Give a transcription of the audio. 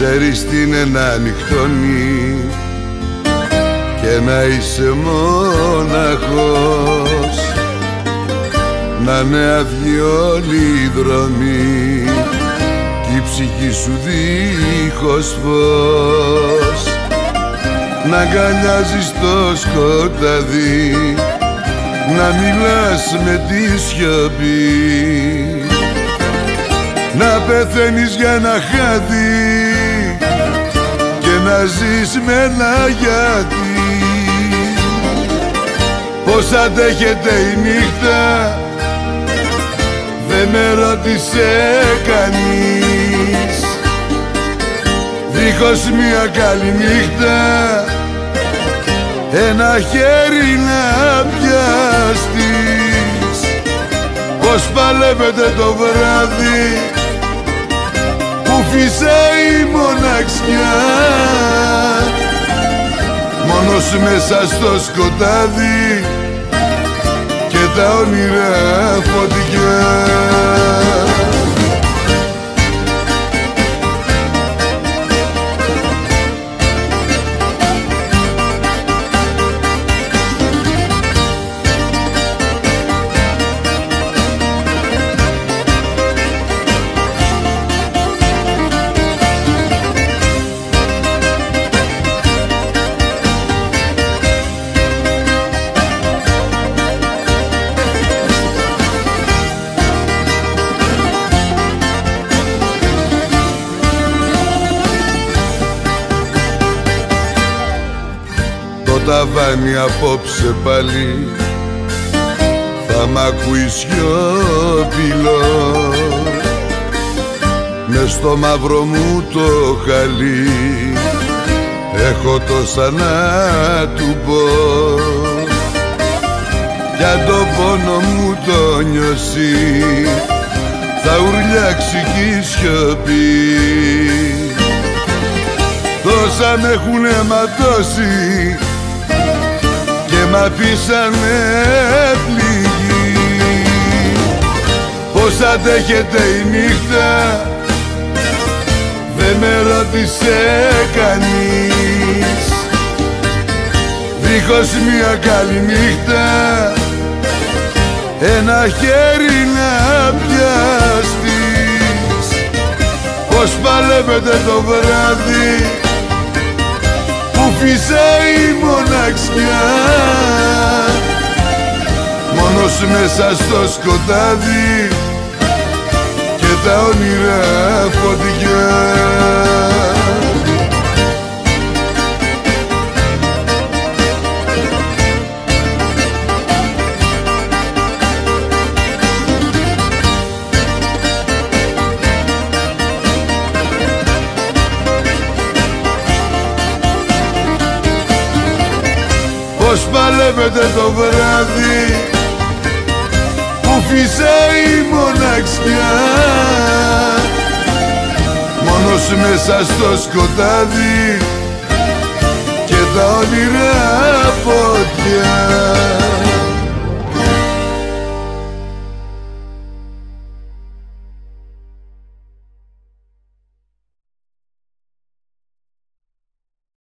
ξέρεις τι είναι να ανοιχτώνει και να είσαι μόναχος, να είναι αδιοί όλοι οι δρόμοι κι η ψυχή σου δίχως φως, να αγκαλιάζεις το σκοτάδι, να μιλάς με τη σιωπή, να πεθαίνεις για ένα χάδι και να ζεις με ένα γιατί. Πώς αντέχεται η νύχτα δεν με ρώτησε κανείς, δίχως μια καλή νύχτα ένα χέρι να πιαστείς. Πώς παλεύετε το βράδυ που φυσάει η μοναξιά, μόνος μέσα στο σκοτάδι και τα όνειρα φωτιά. Το ταβάνι απόψε πάλι θα μ' ακούει σιωπηλό, μες στο μαύρο μου το χαλί έχω τόσα να του πω, για το πόνο μου το νιώσει θα ουρλιάξει κι η σιωπή. Τόσα μ' έχουνε ματώσει και μ' αφήσανε πληγή. Πώς αντέχεται η νύχτα δεν με ρώτησε κανείς, δίχως μια καλή νύχτα ένα χέρι να πιαστείς. Πώς παλεύετε το βράδυ που φυσάει η μοναξιά, μόνος μέσα στο σκοτάδι και τα όνειρα φωτιά. Πώς παλεύετε το βράδυ που φυσάει η μοναξιά, μόνος μέσα στο σκοτάδι και τα όνειρα φωτιά.